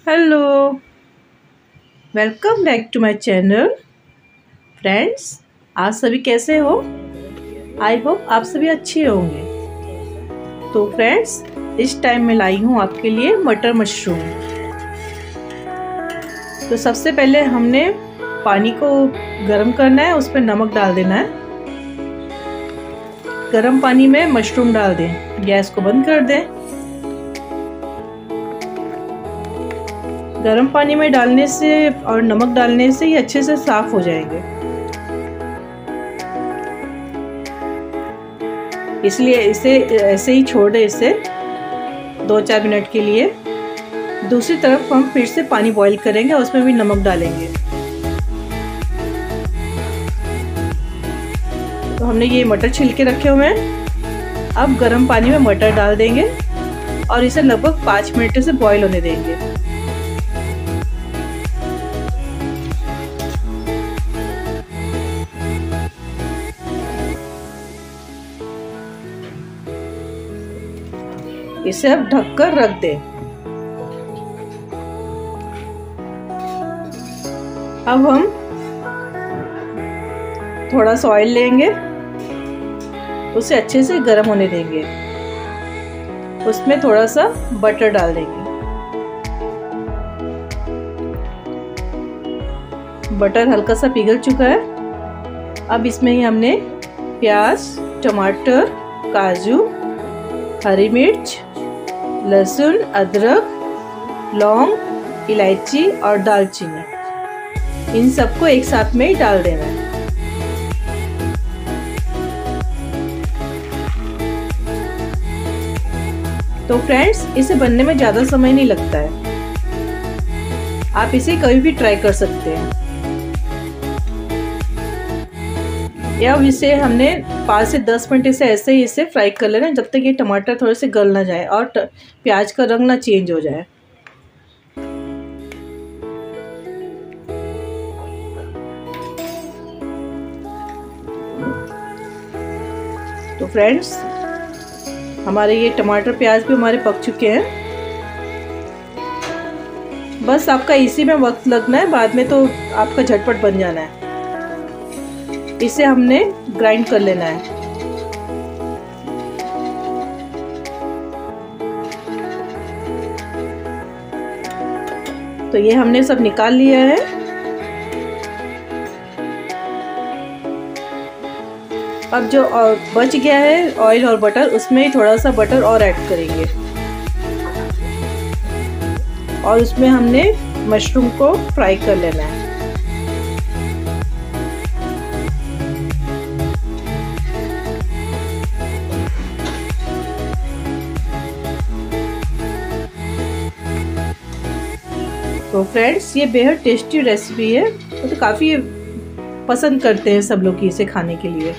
Hello, welcome back to my channel. Friends, आप सभी कैसे हो? आई होप आप सभी अच्छे होंगे। तो फ्रेंड्स, इस टाइम मैं लाई हूँ आपके लिए मटर मशरूम। तो सबसे पहले हमने पानी को गर्म करना है, उस पर नमक डाल देना है। गर्म पानी में मशरूम डाल दें, गैस को बंद कर दें। गर्म पानी में डालने से और नमक डालने से ये अच्छे से साफ हो जाएंगे, इसलिए इसे ऐसे ही छोड़ दें इसे 2-4 मिनट के लिए। दूसरी तरफ हम फिर से पानी बॉईल करेंगे और उसमें भी नमक डालेंगे। तो हमने ये मटर छिलके रखे हुए हैं। अब गर्म पानी में मटर डाल देंगे और इसे लगभग 5 मिनट से बॉईल होने देंगे। इसे अब ढककर रख दें। अब हम थोड़ा सा ऑयल लेंगे, उसे अच्छे से गर्म होने देंगे। उसमें थोड़ा सा बटर डाल देंगे। बटर हल्का सा पिघल चुका है। अब इसमें ही हमने प्याज, टमाटर, काजू, हरी मिर्च, लहसुन, अदरक, लौंग, इलायची और दालचीनी, इन सबको एक साथ में ही डाल देना है। तो फ्रेंड्स, इसे बनने में ज़्यादा समय नहीं लगता है। आप इसे कभी भी ट्राई कर सकते हैं। या इसे हमने 5 से 10 मिनट ऐसे ही इसे फ्राई कर लेना, जब तक ये टमाटर थोड़े से गल ना जाए और प्याज का रंग ना चेंज हो जाए। तो फ्रेंड्स, हमारे ये टमाटर प्याज भी हमारे पक चुके हैं। बस आपका इसी में वक्त लगना है, बाद में तो आपका झटपट बन जाना है। इसे हमने ग्राइंड कर लेना है। तो ये हमने सब निकाल लिया है। अब जो बच गया है ऑयल और बटर, उसमें थोड़ा सा बटर और ऐड करेंगे और उसमें हमने मशरूम को फ्राई कर लेना है। तो फ्रेंड्स, ये बेहद टेस्टी रेसिपी है, तो काफ़ी पसंद करते हैं सब लोग इसे खाने के लिए।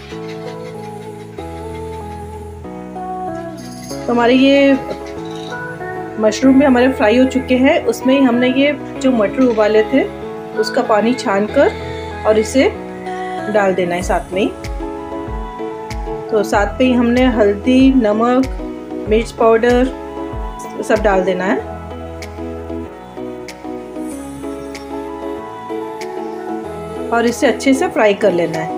तो हमारे ये मशरूम भी हमारे फ्राई हो चुके हैं। उसमें ही हमने ये जो मटर उबाले थे उसका पानी छान कर और इसे डाल देना है साथ में ही। तो साथ में ही हमने हल्दी, नमक, मिर्च पाउडर सब डाल देना है। और इसे अच्छे से फ्राई कर लेना है।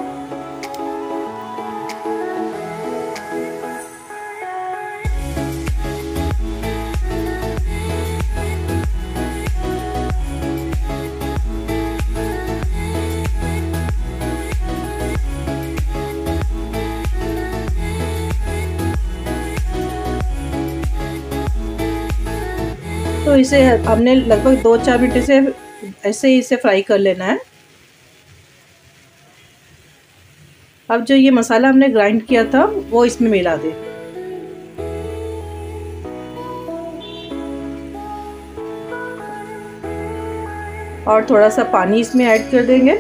तो इसे हमने लगभग 2-4 मिनट से ऐसे ही इसे फ्राई कर लेना है। अब जो ये मसाला हमने ग्राइंड किया था वो इसमें मिला दें। और थोड़ा सा पानी इसमें ऐड कर देंगे।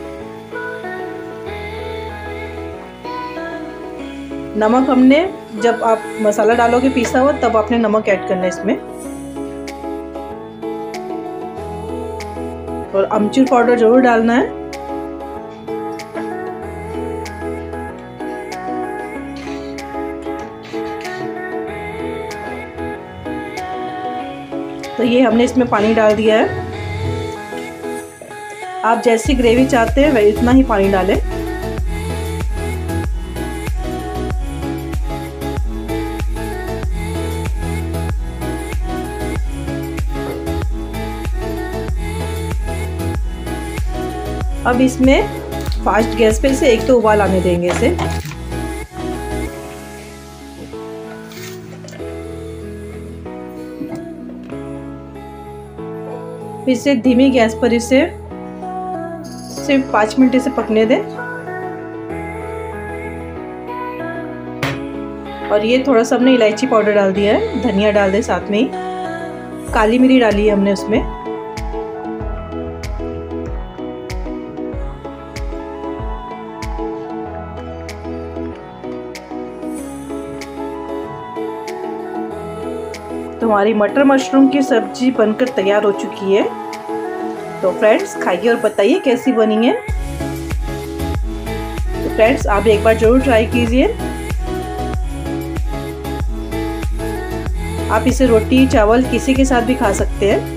नमक हमने, जब आप मसाला डालोगे पीसा हुआ, तब आपने नमक ऐड करना है इसमें। और अमचूर पाउडर जरूर डालना है। तो ये हमने इसमें पानी डाल दिया है। आप जैसी ग्रेवी चाहते हैं वही उतना ही पानी डालें। अब इसमें फास्ट गैस पे इसे 1-2 उबाल आने देंगे इसे। फिर से धीमी गैस पर इसे सिर्फ 5 मिनट इसे पकने दें। और ये थोड़ा सा हमने इलायची पाउडर डाल दिया है, धनिया डाल दें साथ में ही, काली मिर्च डाली है हमने उसमें। तो हमारी मटर मशरूम की सब्जी बनकर तैयार हो चुकी है। तो फ्रेंड्स खाइए और बताइए कैसी बनी है। तो फ्रेंड्स आप एक बार जरूर ट्राई कीजिए। आप इसे रोटी चावल किसी के साथ भी खा सकते हैं।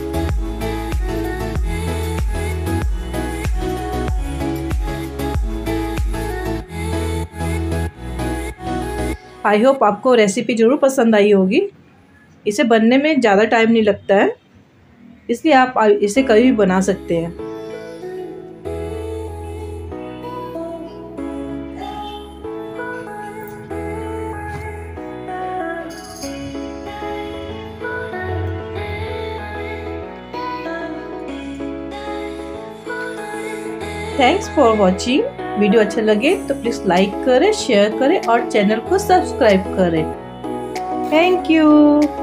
आई होप आपको रेसिपी जरूर पसंद आई होगी। इसे बनने में ज़्यादा टाइम नहीं लगता है, इसलिए आप इसे कभी भी बना सकते हैं। Thanks for watching. वीडियो अच्छा लगे तो प्लीज़ लाइक करें, शेयर करें और चैनल को सब्सक्राइब करें। Thank you.